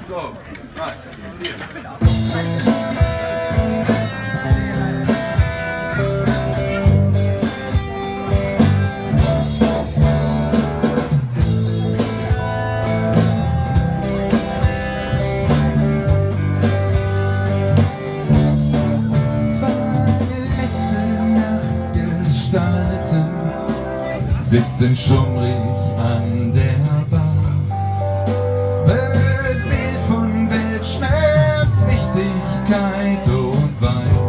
So, 3, 4. Sitzen schummrig an der Bar, beseelt von Weltschmerz, Wichtigkeit und Wein,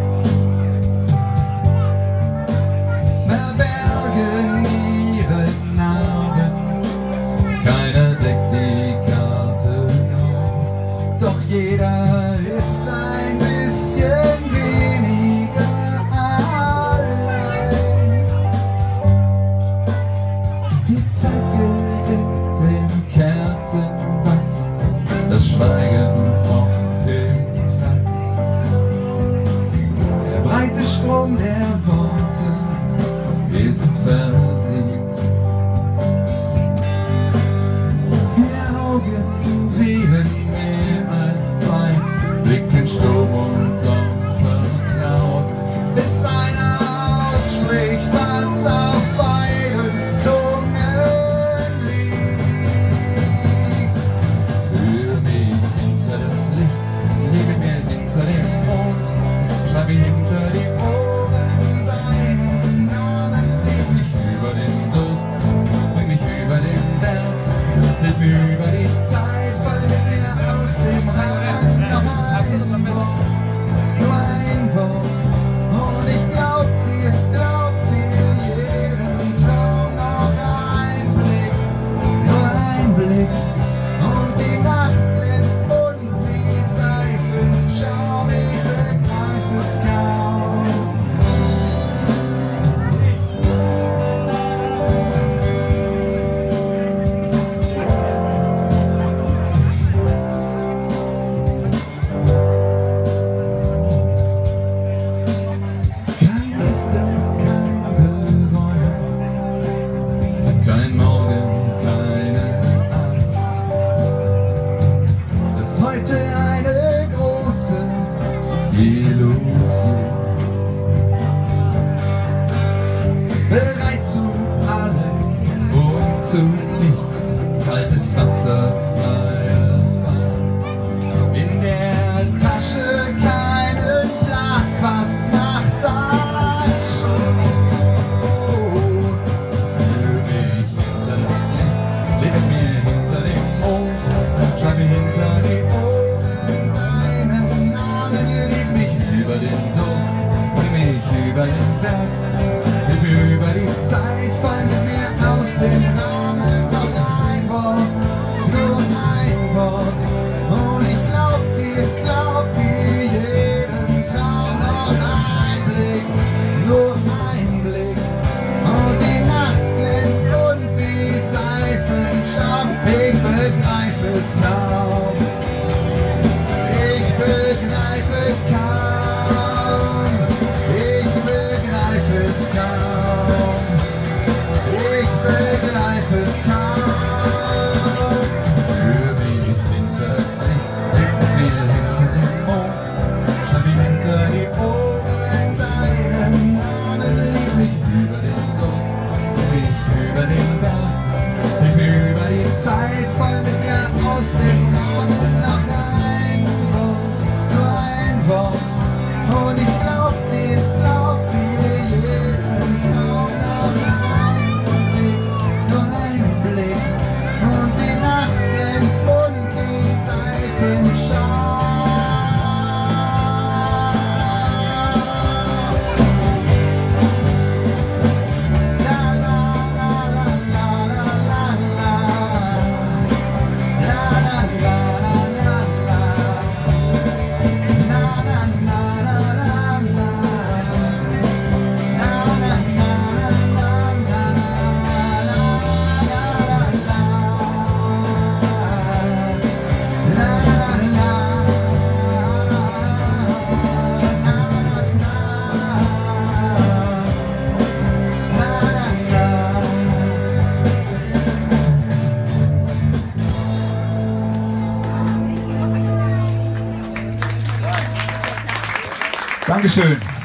verbergen ihre Narben, keiner deckt die Karte auf, doch jeder ist ein bisschen weniger allein. Die Zeit gewinnt im Kerzenwachs, das Schweigen pocht im Takt. Der breite Strom der Worte ist versiegt. 4 Augen sehen mehr als 2, blicken stumm und doch vertraut, bis einer ausspricht, was auf beiden Zungen liegt. Für mich in Dankeschön.